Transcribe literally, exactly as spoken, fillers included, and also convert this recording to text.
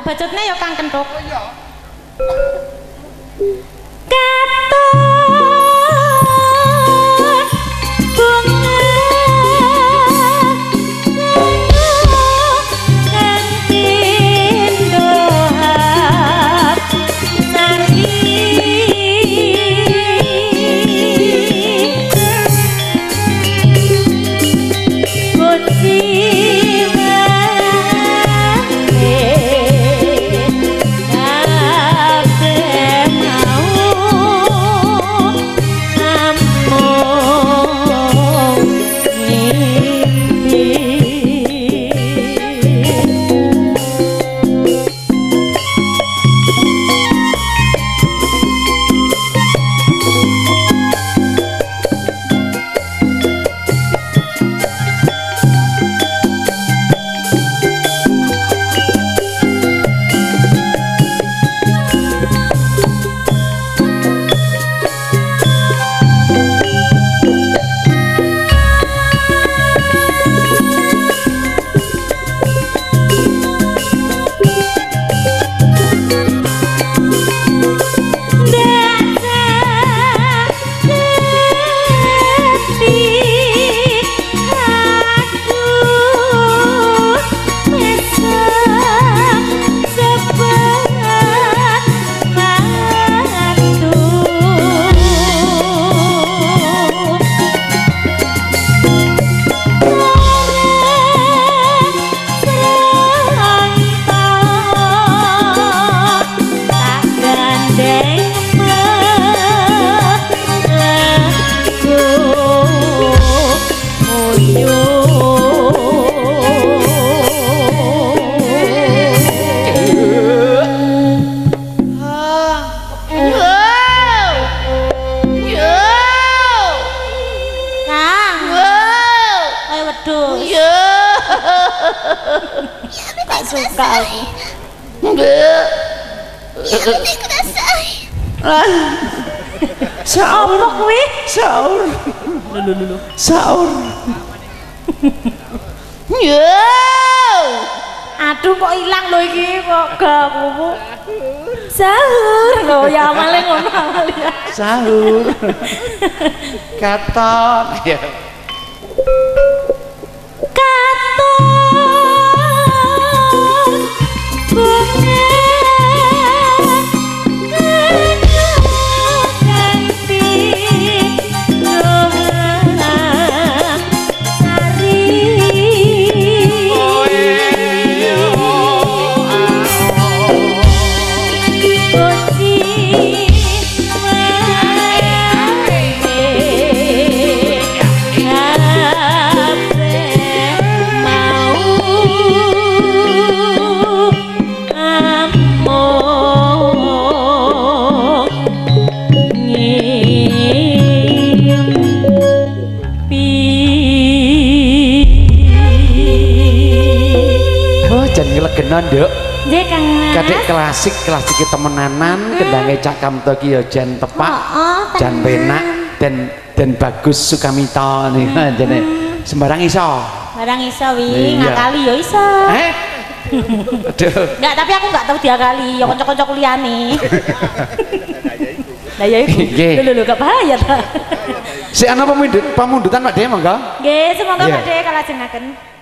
bacotnya ya Kang Kentuk. Oh iya. Tak suka aku. Sahur Apa kuwi? sahur Lho lho lho. sahur Yo. Aduh kok ilang lho iki kok gaku. Sahur lho ya amale ngono amale ya. sahur katon ya genon nduk nggih Kang Mas kadek klasik klasik temenanan hmm. Kendange Cak Kamto ki ya jan tepak oh, oh, jan penak dan dan bagus Sukamito nih hmm. Jane sembarang iso sembarang iso wi ngakali ya iso eh aduh enggak tapi aku enggak tahu dia kali ya kanca-kanca kuliahane lah ya iku lho lho gak bahaya ta si ana pamundutan Pak De monggo nggih semoga Pak De kalajengaken